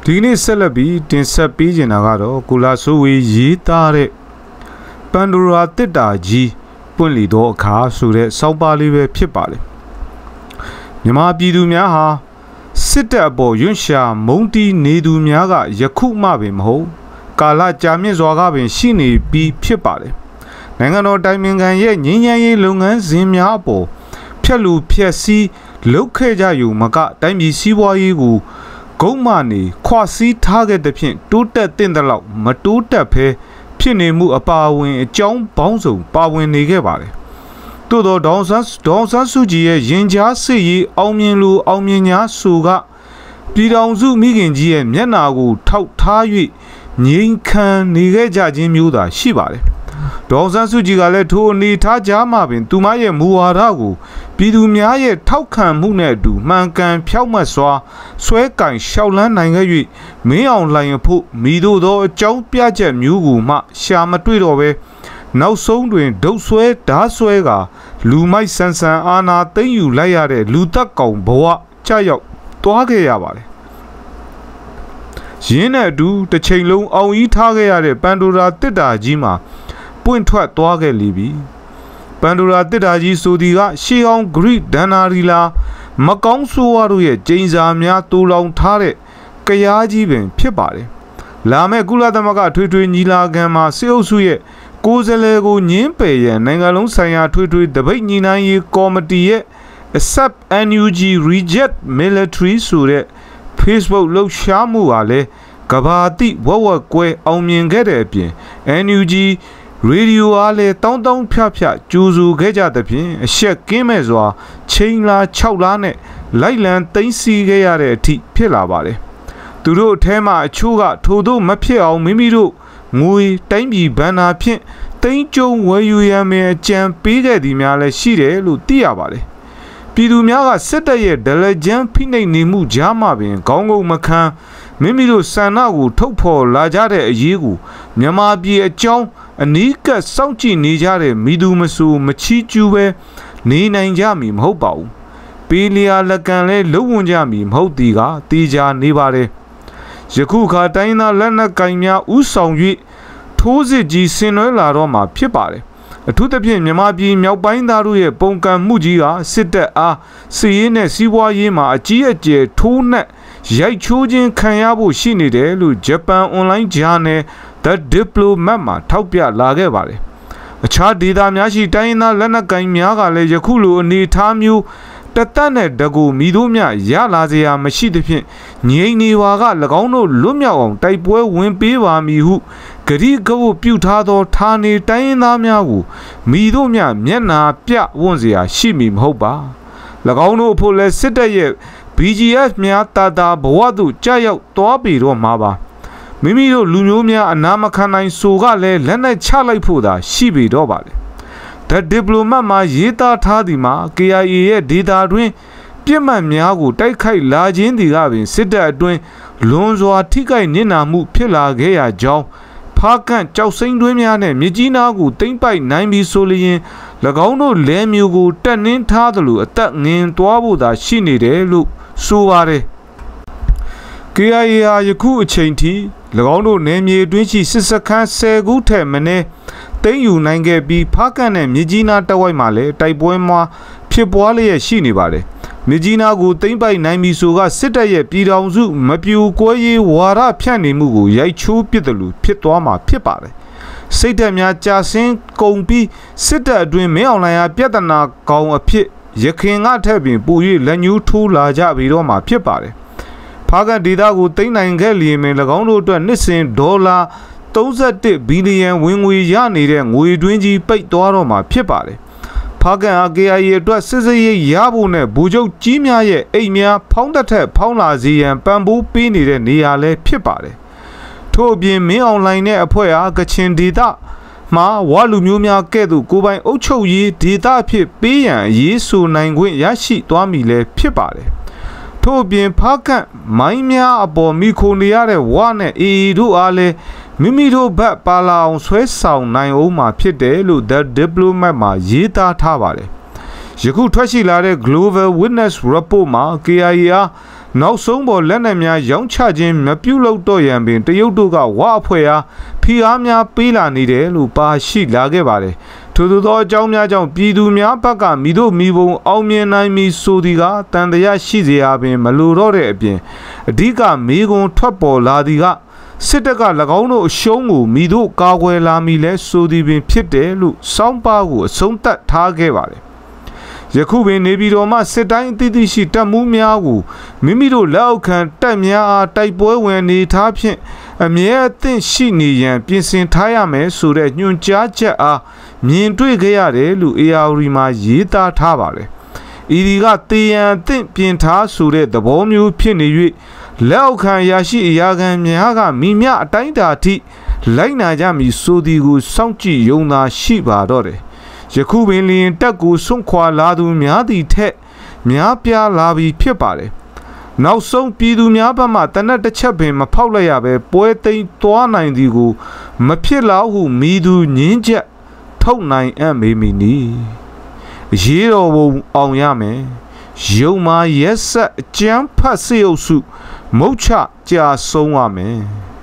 ဒီနေ့ဆက်လက်ပြီးတင်ဆက်ပေးချင်တာကတော့ကိုလာဆိုဝေရေးသားတဲ့ပန်ဒိုရာတစ်တာကြီးပွင့်လီသောအခါဆိုတဲ့စောက်ပါလေးပဲဖြစ်ပါလေမြန်မာပြည်သူများဟာစစ်တပ်အပေါ်ရွံ့ရှာမုန်းတီးနေသူများကယခုမှပင်မဟုတ်ကာလကြာမြင့်စွာကပင်ရှိနေပြီးဖြစ်ပါလေနိုင်ငံတော်တိုင်ပင်ခံရဲ့ငြိမ်းချမ်းရေးလုပ်ငန်းစဉ်များအပေါ်ဖြက်လူဖြက်စီးလုပ်ခဲ့ကြယူမကတိုင်းပြည်စီးပွားရေးကိုဂုံမာနေခွာစည်းထားခဲ့တဲ့ဖြင့်တိုးတက်တဲ့လောက်မတိုးတက်ဖဲဖြစ်နေမှုအပါအဝင်အကြောင်းပေါင်းစုံပါဝင်နေခဲ့ပါတယ်။သို့သောဒေါန်ဆန်းစုကြည်ရဲ့ရင်ကြားစစ်ရေးအောင်မြင်လို့အောင်မြင်ညာဆိုကပြည်ထောင်စုမိခင်ကြီးရဲ့မျက်နာကိုထောက်ထား၍ငြိမ်ခံနေခဲ့ကြခြင်းမျိုးသာရှိပါတယ်။ဒေါန်ဆန်းစုကြည်ကလည်းထိုအနေထားကြားမှပင်သူမရဲ့မူဝါဒကိုပြည်သူများရဲ့ထောက်ခံမှုနဲ့အတူမှန်ကန်ဖြောက်မှတ်စွာဆွဲကင်ရှောက်လန်းနိုင်ခဲ့၍မင်းအောင်လှိုင်ဖို့မိတို့သောအကြောင်းပြချက်မျိုးကိုမှရှာမတွေ့တော့ပဲနောက်ဆုံးတွင်ဒုတ်ဆွဲဓာဆွဲကလူမိုက်ဆန်ဆန်အာနာသိမ့်ယူလိုက်ရတဲ့လူသက်ကောင်ဘဝကြောက်ရောက်သွားခဲ့ရပါတယ်ရင်းနဲ့အတူတစ်ချိန်လုံးအောင်ကြီးထားခဲ့ရတဲ့ပန်ဒိုရာတစ်တာကြီးမှာပွင့်ထွက်သွားခဲ့လိပြီပန်ဒိုရာတစ်တာကြီးဆိုဒီကရှေးအောင်ဂရိဒန်နာရီလာမကောင်းဆိုးဝါတို့ရဲ့ကျင်းစာများတူလောင်ထားတဲ့ကရားကြီးပင်ဖြစ်ပါတယ်လာမဲ့ကုလသမဂ္ဂထွေထွေညီလာခံမှာစစ်အုပ်စုရဲ့ကိုယ်စားလှယ်ကိုညှင်းပယ်ရန်နိုင်ငံလုံးဆိုင်ရာထွေထွေတပိတ်ညီနိုင်ရေးကော်မတီရဲ့ Accept NUG Reject Military ဆိုတဲ့ Facebook လှုပ်ရှားမှုဟာလည်းကဘာတိဝက်ဝက်ကွဲအောင်မြင်ခဲ့တဲ့အပြင် NUG ရေဒီယိုအားလည်းတောင်းတောင်းဖြဖြကြိုးဆိုခဲ့ကြသဖြင့်အရှက်ကင်းမဲ့စွာချိန်လာ6လားနဲ့လိုက်လံသိမ်းဆည်းခဲ့ရတဲ့အထိဖြစ်လာပါတယ်သူတို့အထဲမှာအချို့ကထို့သို့မဖြစ်အောင်မိမိတို့ငွေတိုင်းပြည်ဘဏ္ဍာဖြင့်တိမ့်ကျုံဝယ်ယူရမယ်အကြံပေးခဲ့သည်များလည်းရှိတယ်လို့သိရပါတယ်ပြည်သူများကစစ်တပ်ရဲ့ဒလကြမ်းဖိနှိပ်နေမှုကြားမှာပင်ခေါင်းငုံမခံမိမိတို့ဆန္ဒကိုထုတ်ဖော်လာကြတဲ့အရေးကိုမြန်မာပြည်အကြောင်းအနီးကပ်စောင့်ကြည့်နေကြတဲ့မိသူမဆူမချီးကျူးပဲနေနိုင်ကြမည်မဟုတ်ပါဘူးပေးလျာလက်ကန်လဲလုံဝန်ကြမည်မဟုတ်သည်ကတေးကြနေပါတယ်ယခုခါတိုင်းသားလက်နက်ကင်များဥဆောင်၍ထိုးစစ်ကြီးဆင်နွှဲလာတော့မှာဖြစ်ပါတယ်အထူးသဖြင့်မြန်မာပြည်မြောက်ပိုင်းသားတို့ရဲ့ပုံကံမှုကြီးကစစ်တပ်အားစီးရေးနဲ့စီးပွားရေးမှာအကြီးအကျယ်ထိုးနှက်ရိုက်ချိုးခြင်းခံရဖို့ရှိနေတယ်လို့ဂျပန်အွန်လိုင်းဂျာနယ် The Diplomat မှာထောက်ပြလာခဲ့ပါတယ်အခြားဒေသများရှိတိုင်းသားလက်နက်ကင်များကလည်းယခုလိုအနေအထားမျိုးတသက်နဲ့တကူမိတို့မြရလာစရာမရှိသဖြင့်ငြိမ်နေပါက၎င်းတို့လွတ်မြောက်အောင်တိုက်ပွဲဝင်ပေးပါမည်ဟုဂရိကဝတ်ပြုထားသောဌာနေတိုင်းသားများကိုမိတို့မြမျက်နာပြဝွန့်စရာရှိမည်မဟုတ်ပါ၎င်းတို့အဖို့လည်းစစ်တပ်ရဲ့ BGF များတာဘဝသို့ကြာရောက်သွားပြီတော့မှာပါမိမိတို့လူမျိုးများအနာမခံနိုင်ဆိုကလည်းလက်နဲ့ချလိုက်ဖို့သာရှိပြီတော့ပါလေThe Diplomat မှာရေးသားထားသည်မှာ KIA ရဲ့ဒေတာတွင်ပြစ်မှတ်များကိုတိုက်ခိုက်လာခြင်းသည်ကပင်စစ်တပ်အတွင်းလွန်စွာထိခိုက်နစ်နာမှုဖြစ်လာခဲ့ရကြောင်းဖားကန့်ကြောက်စိမ့်တွင်းများနဲ့မြကြီးနားကိုတိမ့်ပိုက်နိုင်ပြီးဆိုလျင်၎င်းတို့လဲမျိုးကိုတက်နှင်းထားသလိုအသက်ငင်သွားဖို့သာရှိနေတယ်လို့ဆိုပါတယ် KIA ဟာယခုအချိန်ထိ၎င်းတို့နယ်မြေအတွင်းရှိစစ်စခန်း10ခုထက်မနည်းသိမ်းယူနိုင်ခဲ့ပြီးဖားကန့်နဲ့မြကြီးနားတဝိုက်မှာလည်းတိုက်ပွဲမှာဖြစ်ပွားလျက်ရှိနေပါတယ်မြကြီးနားကိုသိမ်းပိုက်နိုင်ပြီဆိုကစစ်တပ်ရဲ့ပြည်ထောင်စုမပြိုကွဲရေးဝါဒဖြန့်နေမှုကိုရိုက်ချိုးပစ်တယ်လို့ဖြစ်သွားမှာဖြစ်ပါတယ်စိတ်ဓာတ်များကြာဆင်းကုန်ပြီးစစ်တပ်အတွင်းမင်းအောင်လှိုင်အားပြဿနာကောင်အဖြစ်ရခင်ကထက်ပင်ပို၍လက်ညှိုးထိုးလာကြပြီးတော့မှာဖြစ်ပါတယ်ဖားကန့်ဒေသကိုသိမ်းနိုင်ခဲ့လျင်၎င်းတို့အတွက်နှစ်စဉ်ဒေါ်လာ31ဘီလီယံဝင်ငွေရနေတဲ့ငွေတွင်းကြီးပိတ်သွားတော့မှာဖြစ်ပါတယ်ဖားကန့် KIA အတွက်စစ်စရိတ်ရဖို့နဲ့ဗိုလ်ချုပ်ကြီးများရဲ့အိမ်များဖောင်းတက်ထက်ဖောင်းလာစေရန်ပံ့ပိုးပေးနေတဲ့နေရာလည်းဖြစ်ပါတယ်ထို့အပြင်မင်းအောင်လှိုင်တဲ့အဖွဲ့အားကချင်ဒေသမှာဝါလူမျိုးများကဲ့သို့ကိုပိုင်အုပ်ချုပ်ရေးဒေသအဖြစ်ပေးရန်ရေးဆိုနိုင်ခွင့်ရရှိသွားမည်လည်းဖြစ်ပါတယ်ထို့အပြင်ဖားကန့်မိုင်းများအပေါ်မိခိုနေရတဲ့ဝါနဲ့အေအေတို့အားလည်းမိမိတို့ဘက်ပါလာအောင်ဆွဲဆောင်နိုင်အောင်မှာဖြစ်တယ်လို့ The Diplomat မှာရေးသားထားပါတယ်ယခုထွက်ရှိလာတဲ့ Global Witness Report မှာ KIA နောက်ဆုံးပေါ်လက်နက်များရောင်းချခြင်းမပြုလုပ်တော့ရန်ပင်တရုတ်တို့ကဝါအဖွဲ့အားဖိအားများပေးလာနေတယ်လို့ပါရှိလာခဲ့ပါတယ်ထို့သောအကြောင်းများကြောင့်ပြည်သူများဘက်ကမိတို့မိဘုံအောင်မြင်နိုင်မည်ဆိုသည်ကတန်တရားရှိစေရပင်မလိုတော့တဲ့အပြင်အဓိကမေကွန်ထွက်ပေါ်လာသည်ကစစ်တပ်က၎င်းတို့အရှုံးကိုမိတို့ကာကွယ်လာမည်လဲဆိုသည်ပင်ဖြစ်တယ်လို့စောင်းပါကိုအဆုံးသတ်ထားခဲ့ပါတယ်ယခုပင်နေပြည်တော်မှစစ်တိုင်းအသီးသီးရှိတပ်မှုများကိုမိမိတို့လက်အောက်ခံတပ်များအားတိုက်ပွဲဝင်နေထားဖြင့်အမြဲအသင့်ရှိနေရန်ပြင်ဆင်ထားရမယ်ဆိုတဲ့ညွှန်ကြားချက်အားမြင်တွေ့ခဲ့ရတယ်လို့ ARD မှာရေးသားထားပါတယ်။ဤဒီကတေယံအသင့်ပြင်ထားဆိုတဲ့သဘောမျိုးဖြစ်နေ၍လက်အောက်ခံရရှိအရာခံများကမိမြအတိုင်းတာထိလိုက်နာကြမည်ဆိုသည်ကိုစောင့်ကြည့်ယုံသာရှိပါတော့တယ်။ယခုပင်လျင်တက်ကိုစွန့်ခွာလာသူများသည့်ထက်များပြားလာပြီးဖြစ်ပါတယ်။နောက်ဆုံးပြည်သူများဘက်မှတနက်တစ်ချက်ပင်မဖောက်လိုက်ရပဲပွဲသိမ်းသွားနိုင်သည်ကိုမဖြစ်လောက်ဟုမိသူညင်းချက်ထုတ်နိုင်အံ့မေမီနီရေးတော်ဘုံအောင်ရမယ်ရုံမာရက်ဆက်အကျန်းဖတ်စေအုပ်စုမုတ်ချကြာဆုံးရမယ်